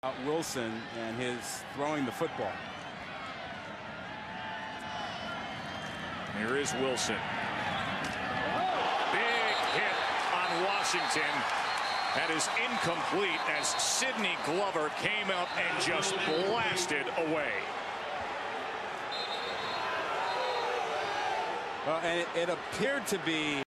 Wilson and his throwing the football. Here is Wilson. Big hit on Washington. That is incomplete as Sidney Glover came up and just blasted away. Well, and it appeared to be